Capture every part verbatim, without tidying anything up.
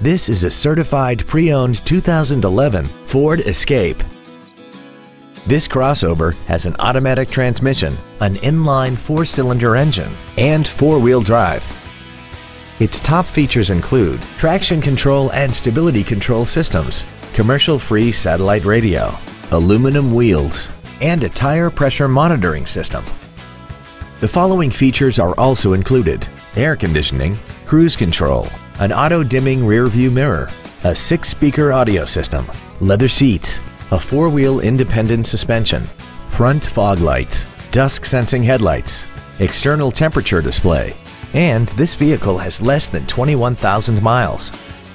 This is a certified pre-owned two thousand eleven Ford Escape. This crossover has an automatic transmission, an inline four-cylinder engine, and four-wheel drive. Its top features include traction control and stability control systems, commercial-free satellite radio, aluminum wheels, and a tire pressure monitoring system. The following features are also included: air conditioning, cruise control, an auto-dimming rear-view mirror, a six-speaker audio system, leather seats, a four-wheel independent suspension, front fog lights, dusk-sensing headlights, external temperature display, and this vehicle has less than twenty-one thousand miles.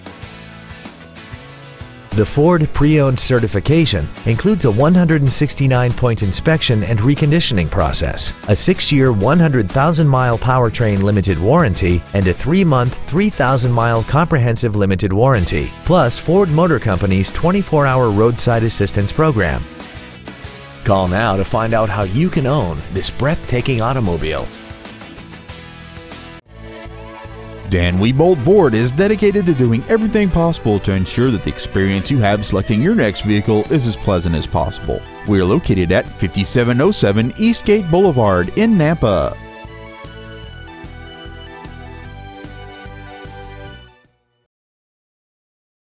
The Ford Pre-Owned certification includes a one hundred sixty-nine point inspection and reconditioning process, a six-year, one hundred thousand mile powertrain limited warranty, and a three-month, three thousand mile comprehensive limited warranty, plus Ford Motor Company's twenty-four hour roadside assistance program. Call now to find out how you can own this breathtaking automobile. Dan Wiebold Ford is dedicated to doing everything possible to ensure that the experience you have selecting your next vehicle is as pleasant as possible. We are located at fifty-seven oh seven Eastgate Boulevard in Nampa.